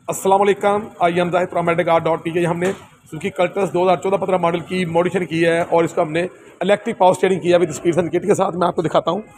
अस्सलाम वालेकुम। I am Zahid from Medicar.pk। हमने सुजुकी कल्टस 2014-15 मॉडल की मॉडिफिकेशन की है और इसको हमने इलेक्ट्रिक पावर स्टीयरिंग किया विद स्पीड एंड किट के साथ। मैं आपको दिखाता हूँ।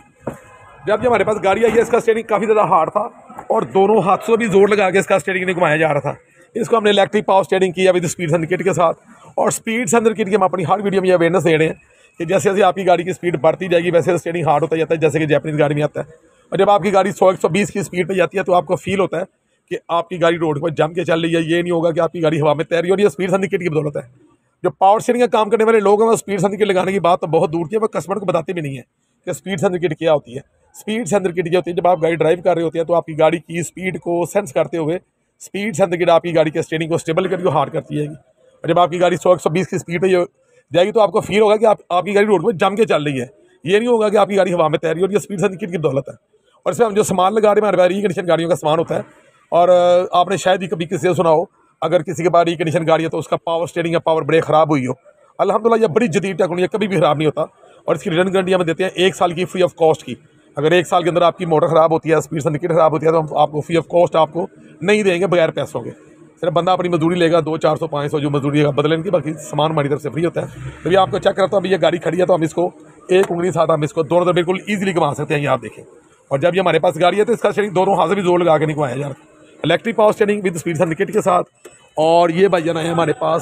जब हमारे पास गाड़ी आई है, इसका स्टीयरिंग काफ़ी ज़्यादा हार्ड था और दोनों हाथों भी जोर लगा के इसका स्टीयरिंग नहीं घुमाया जा रहा था। इसको हमने इलेक्ट्रिक पावर स्टीयरिंग किया विद स्पीड एंड किट के साथ। और स्पीड एंड किट की हम अपनी हर वीडियो में अवेयरनेस दे रहे हैं कि जैसे जैसे आपकी गाड़ी की स्पीड बढ़ती जाएगी वैसे स्टीयरिंग हार्ड होता जाता है, जैसे कि जैपनीज गाड़ी में आता है। और जब आपकी गाड़ी 100-120 की स्पीड पर जाती है तो आपको फील होता है कि आपकी गाड़ी रोड पर जम के चल रही है। ये नहीं होगा कि आपकी गाड़ी हवा में तैर रही है। और ये स्पीड संदिकेट की बदौलत है। जो पावर स्टीयरिंग का काम करने वाले लोग हैं वो स्पीड संदिकेट लगाने की बात तो बहुत दूर की है, वो कस्टमर को बताते भी नहीं है कि स्पीड संदिकेट क्या होती है। स्पीड संदिकेट ये होती है जब आप गाड़ी ड्राइव कर रहे होते हैं तो आपकी गाड़ी की स्पीड को सेंस करते हुए स्पीड संदिकेट आपकी गाड़ी के स्टीयरिंग को स्टेबल करके हार्ड करती जाएगी। और जब आपकी गाड़ी 100-120 की स्पीड पर जाएगी तो आपको फील होगा कि आपकी गाड़ी रोड पर जम के चल रही है। ये नहीं होगा कि आपकी गाड़ी हवा में तैर रही है। और ये स्पीड संदिकेट की बदौलत है। और इसमें हम जो सामान लगा रहे हैं हमारे रीकंडीशन गाड़ियों का सामान होता है। और आपने शायद ही कभी किसी से सुना हो, अगर किसी के पास रीकंडीशन गाड़ी है तो उसका पावर स्टीयरिंग या पावर ब्रेक खराब हुई हो, अल्हम्दुलिल्लाह ये बड़ी जदीद टेक्नोलॉजी है, कभी भी खराब नहीं होता। और इसकी रिटर्न गारंटी हम देते हैं 1 साल की फ्री ऑफ कॉस्ट की। अगर 1 साल के अंदर आपकी मोटर ख़राब होती है, स्पीड संदिकेट खराब होती है तो हम आपको फ्री ऑफ कॉस्ट आपको नहीं देंगे बगैर पैसों के। सिर्फ बंदा अपनी मजदूरी लेगा 200-400-500 जो मजदूरी लेगा बदले की, बाकी सामान हमारी तरफ से फ्री होता है। तो ये आपको चेक करता हूँ। अभी ये गाड़ी खड़ी है तो हम इसको एक उंगली साथ हम इसको दोनों तरफ बिल्कुल ईजिली घुमा सकते हैं। ये आप देखें। और जब ये हमारे पास गाड़ी है तो इसका स्टीयरिंग दोनों हाथ से भी जोर लगा के नहीं घुमाया जा रहा। Electric power steering with speed संदिकेट के साथ। और ये भाईजान आए हमारे पास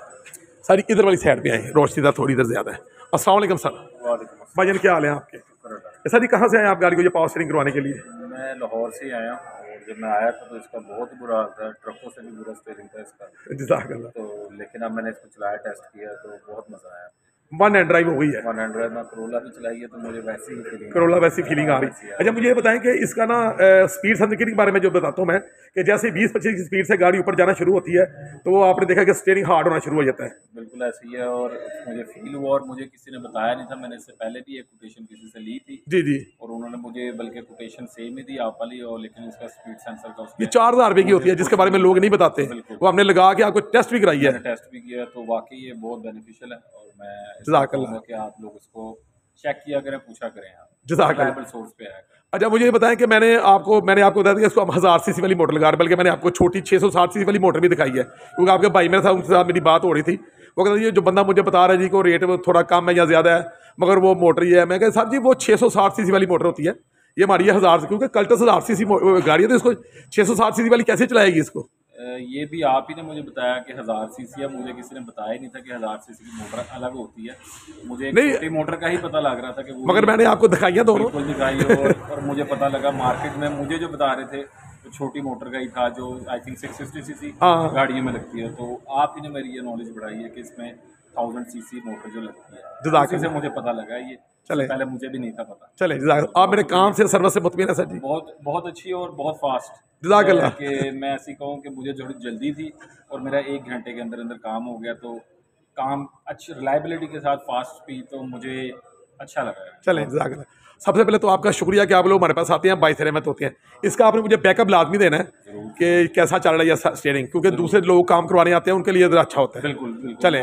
सारी इधर वाली साइड पे आए, रोशनी इधर थोड़ी इधर ज़्यादा है। अस्सलाम वालेकुम सर। भाईजान क्या हाल है आपके? सर जी कहाँ से आए आप गाड़ी को ये पावर स्टीयरिंग करवाने के लिए? मैं लाहौर से आया हूँ और जब मैं आया था तो इसका बहुत बुरा हाल था, ट्रकों से भी बुरा स्टीयरिंग था इसका। जज़ाकल्लाह। तो लेकिन अब मैंने इसको चलाया, टेस्ट किया तो बहुत मज़ा आया। वन हैंड ड्राइव हो गई है। 100 में करोला भी चलाई है तो मुझे वैसी ही फीलिंग करोला वैसी फीलिंग आ रही है। अच्छा मुझे ये बताएं कि इसका ना स्पीड संदिकेट के बारे में जो बताता हूँ मैं कि जैसे 20-25 की स्पीड से गाड़ी ऊपर जाना शुरू होती है तो वो आपने देखा कि स्टीयरिंग हार्ड होना शुरू हो जाता है। बिल्कुल ऐसी है और मुझे फील हुआ और मुझे किसी ने बताया नहीं था। मैंने इससे पहले भी एक कोटेशन किसी से ली थी जी जी। और उन्होंने मुझे बल्कि कोटेशन सेम ही दी आप वाली, और लेकिन इसका स्पीड सेंसर का ये 4000 रुपये की होती है जिसके बारे में लोग नहीं बताते। वो हमने लगा के आपको टेस्ट भी कराई है। टेस्ट भी किया तो वाकई ये बहुत बेनिफिशियल है और मैं जज़ाकल्लाह कि आप लोग इसको चेक किया करें, पूछा करें, आप जज़ाकल्लाह। सोर्स पे आया। अच्छा मुझे ये बताएं कि मैंने आपको बता दिया इसको हम 1000 सीसी वाली मोटर लगा रहे, बल्कि मैंने आपको छोटी 660 सीसी वाली मोटर भी दिखाई है क्योंकि आपके भाई मेरे साथ उनके साथ मेरी बात हो रही थी। वो कहते ये जो बंदा मुझे बता रहा है जी को रेट थोड़ा कम है या ज़्यादा है मगर वो मोटर ही है। मैं कहा सर जी वो 660 सीसी वाली मोटर होती है, ये हमारी है 1000 क्योंकि कल्टस 1000 सीसी गाड़ी है तो इसको 660 सीसी वाली कैसे चलाएगी इसको? ये भी आप ही ने मुझे बताया कि 1000 सीसी है। मुझे किसी ने बताया ही नहीं था कि 1000 सीसी की मोटर अलग होती है। मुझे एक छोटी मोटर का ही पता लग रहा था कि वो, मगर मैंने आपको दिखाई है दोनों। बिल्कुल दिखाई और मुझे पता लगा मार्केट में मुझे जो बता रहे थे तो छोटी मोटर का ही था जो आई थिंक 650 सीसी गाड़ियों में लगती है। तो आप ही ने मेरी ये नॉलेज बढ़ाई है कि इसमें 1000 सीसी मोटर जो लगती है, उसी से मुझे पता लगा। ये चले पहले मुझे भी नहीं था पता। चले आप मेरे काम से सर्विस से मुतमिन है सर जी? बहुत बहुत अच्छी और बहुत फास्ट। जज़ाकल्लाह। कि मैं ऐसी कहूँ कि मुझे थोड़ी जल्दी थी और मेरा 1 घंटे के अंदर अंदर काम हो गया। तो काम अच्छी रिलायबिलिटी के साथ फास्ट स्पीड तो मुझे अच्छा लगा। चलें जज़ाकल्लाह। सबसे पहले तो आपका शुक्रिया कि आप लोग हमारे पास आते हैं, बाइस रहमत होते हैं। इसका आपने मुझे बैकअप लाजमी देना है कि कैसा चल रहा है स्टीयरिंग, क्योंकि दूसरे लोग काम करवाने आते हैं उनके लिए ज़रा अच्छा होता है। बिल्कुल चलें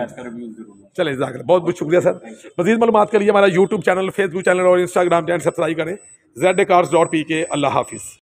चलें जज़ाकल्लाह। बहुत बहुत शुक्रिया सर। मज़ीद मालूमात के लिए हमारा यूट्यूब चैनल, फेसबुक चैनल और इंस्टाग्राम चैनल सब्सक्राइब करें। ZCars.pk। अल्लाह हाफिज़।